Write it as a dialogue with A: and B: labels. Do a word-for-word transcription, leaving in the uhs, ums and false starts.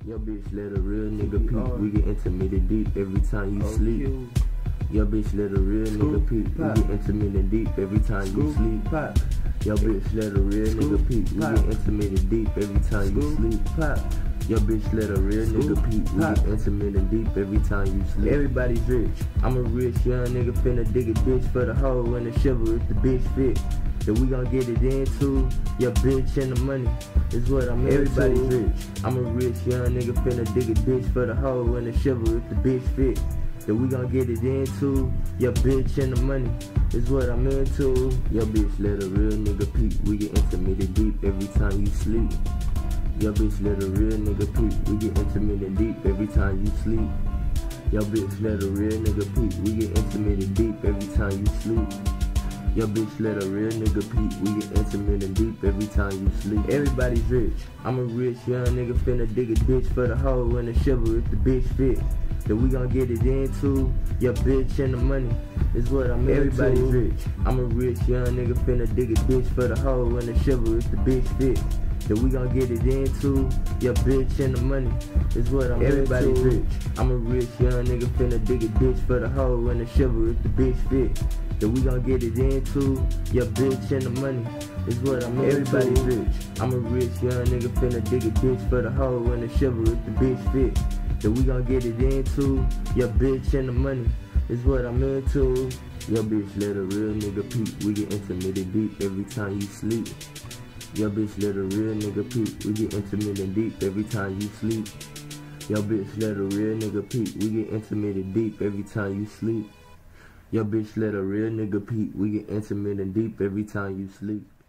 A: Your bitch let a real nigga peep. We get intimate and deep every time you sleep. Your bitch let a real nigga peep. We get intimate and deep every time you sleep. Your bitch let a real nigga peep. We get intimate and deep every time you sleep. Your bitch let a real nigga peep. We get intimate and deep every time you sleep. Everybody's rich. I'm a rich young nigga finna dig a ditch for the hoe and the shovel if the bitch fit. Then we gon' get it into your bitch and the money is what I'm into. Everybody's rich. I'm a rich young nigga finna dig a ditch for the hoe and the shovel if the bitch fit. Then we gon' get it into your bitch and the money is what I'm into. Your bitch let a real nigga peep. We get intimate and deep every time you sleep. Your bitch let a real nigga peep. We get intimate and deep every time you sleep. Your bitch let a real nigga peep. We get intimate and deep every time you sleep. Your bitch let a real nigga peep. We get intimate and deep every time you sleep. Everybody's rich. I'm a rich young nigga finna dig a ditch for the hoe and the shovel if the bitch fit. Then we gon' get it into your bitch and the money is what I'm into. Everybody's rich. I'm a rich young nigga finna dig a ditch for the hoe and the shovel if the bitch fit. Then we gon' get it into your bitch and the money is what I'm Everybody's into. Everybody's rich. I'm a rich young nigga finna dig a ditch for the hoe and the shovel if the bitch fit. Then we gon' get it into your bitch and the money is what I'm into. Everybody's rich. I'm a rich young nigga finna dig a ditch for the hoe and the shovel if the bitch fit. Then we gon' get it into your bitch and the money is what I'm into. Your bitch let a real nigga peep. We get intimate and deep every time you sleep. Your bitch let a real nigga peep. We get intimate and deep every time you sleep. Your bitch let a real nigga peep. We get intimate and deep every time you sleep. Your bitch let a real nigga peep. We get intimate and deep every time you sleep.